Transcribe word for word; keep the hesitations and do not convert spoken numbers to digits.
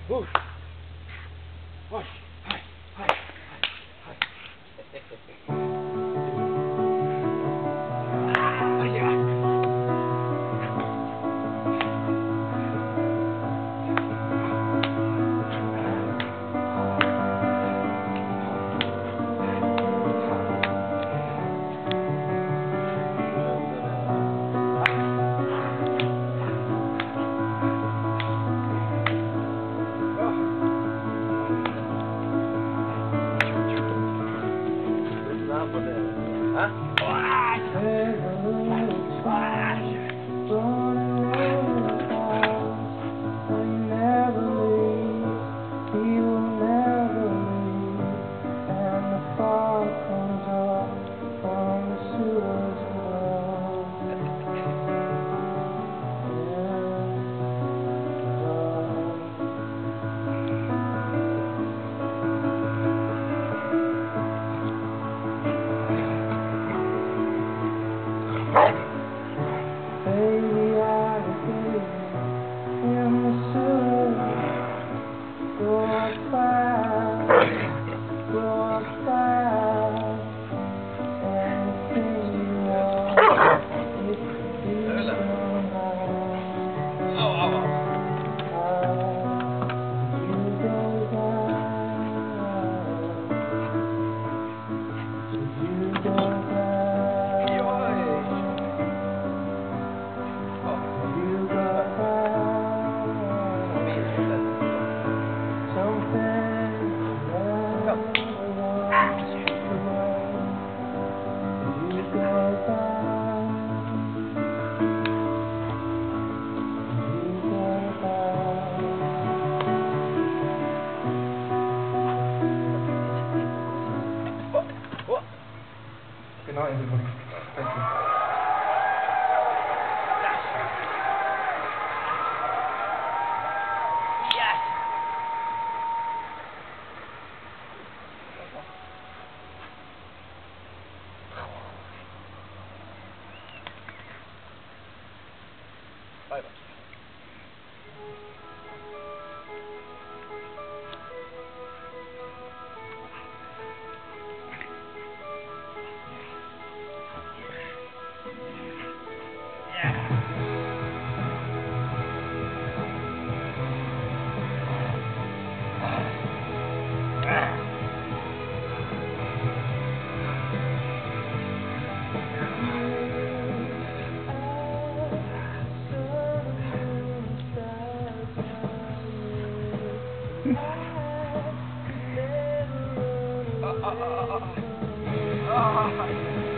Oof. Hush. Hush. Hush. Hush. Ah, yeah. Huh? Baby, I believe in the sun. Go fast, go fast. Anything you want, it could be done. You go down, you go down. Good night, everybody. Thank you. Yes. Bye bye. Oh, oh, oh, oh, oh.